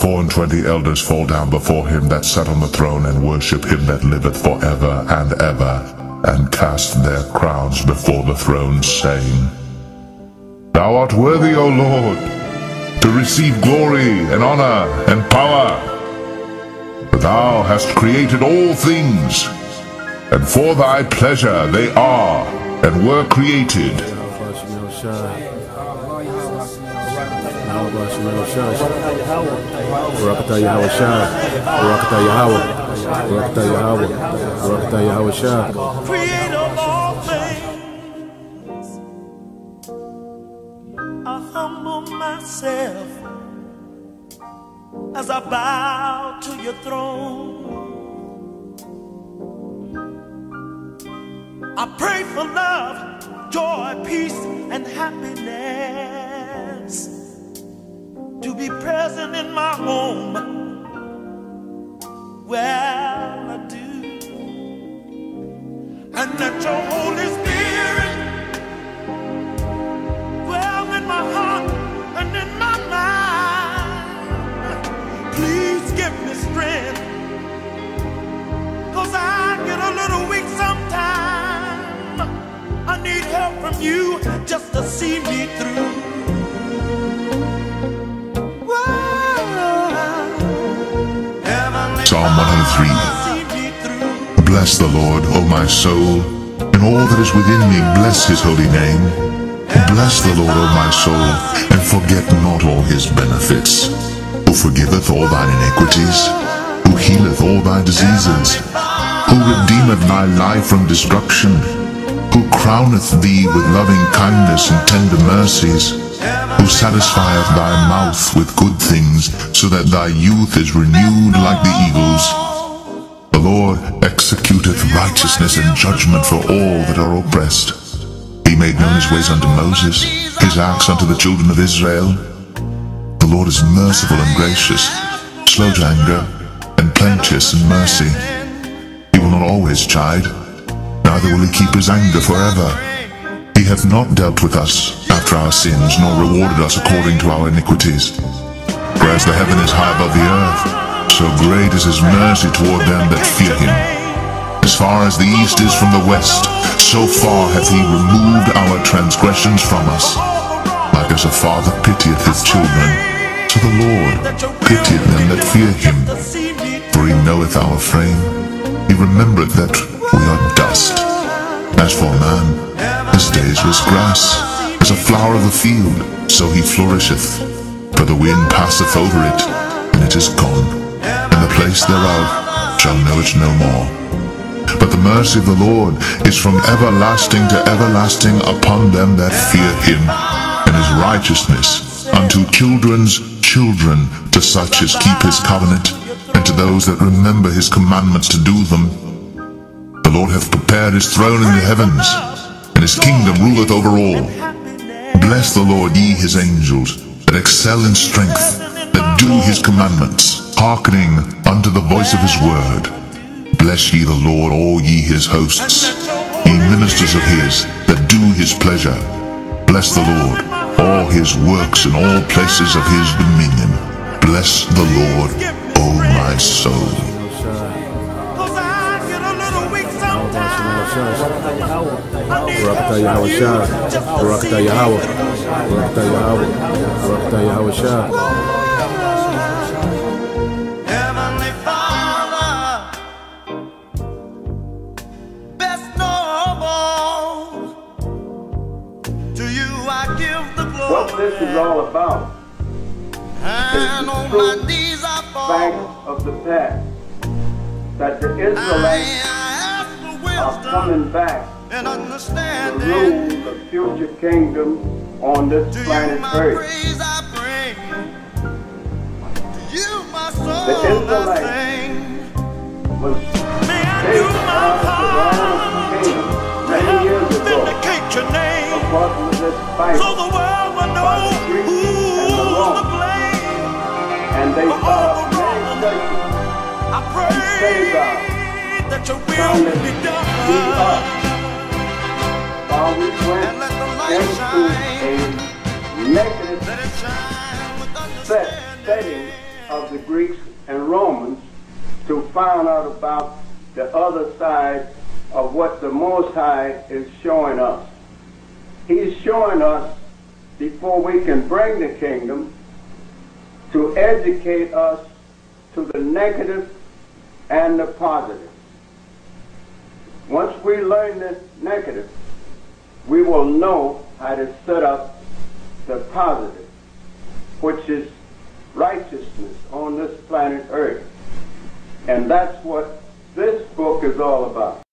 24 elders fall down before him that sat on the throne, and worship him that liveth forever and ever, and cast their crowns before the throne, saying, Thou art worthy, O Lord, to receive glory and honor and power. For thou hast created all things, and for thy pleasure they are and were created. Creator of all things, I humble myself as I bow to your throne. I pray for love, joy, peace, and happiness to be present in my home. Well, I do. And let your Holy Spirit dwell in my heart and in my mind. Please give me strength, 'cause I get a little weak sometimes. I need help from you just to see me through. Psalm 103. Bless the Lord, O my soul, and all that is within me, bless his holy name. Bless the Lord, O my soul, and forget not all his benefits, who forgiveth all thine iniquities, who healeth all thy diseases, who redeemeth thy life from destruction, who crowneth thee with loving kindness and tender mercies, who satisfieth thy mouth with good things, so that thy youth is renewed like the eagles. The Lord executeth righteousness and judgment for all that are oppressed. He made known his ways unto Moses, his acts unto the children of Israel. The Lord is merciful and gracious, slow to anger, and plenteous in mercy. He will not always chide, neither will he keep his anger forever. He hath not dealt with us after our sins, nor rewarded us according to our iniquities. For as the heaven is high above the earth, so great is his mercy toward them that fear him. As far as the east is from the west, so far hath he removed our transgressions from us. Like as a father pitieth his children, so the Lord pitieth them that fear him. For he knoweth our frame, he remembereth that we are dust. As for man, his days was grass, as a flower of the field, so he flourisheth. For the wind passeth over it, and it is gone, and the place thereof shall know it no more. But the mercy of the Lord is from everlasting to everlasting upon them that fear him, and his righteousness unto children's children, to such as keep his covenant, and to those that remember his commandments to do them. The Lord hath prepared his throne in the heavens, and his kingdom ruleth over all. Bless the Lord, ye his angels, that excel in strength, that do his commandments, hearkening unto the voice of his word. Bless ye the Lord, all ye his hosts, ye ministers of his, that do his pleasure. Bless the Lord, all his works in all places of his dominion. Bless the Lord, O my soul. Heavenly Father, best of all, to you I give the glory. What this is all about And on my knees I fall. facts of the past, that the Israelites I ask for are wisdom coming back and to understanding. rule the future kingdom on this To you planet my Earth. praise I bring. To you my The soul I Israelites sing. was May I taken do my out of the part land of Canaan to many help years ago, vindicate your name, according to this so Bible, the world will by know the Greeks and the who's to Romans. blame. And they For all saw the many wrong, places I pray save us. that your will trying to be beat done. us while we went And let the light into shine. a negative Let it shine with setting understanding. of the Greeks and Romans to find out about the other side of what the Most High is showing us. He's showing us before we can bring the kingdom to educate us to the negative and the positive. Once we learn the negative, we will know how to set up the positive, which is righteousness on this planet Earth. And that's what this book is all about.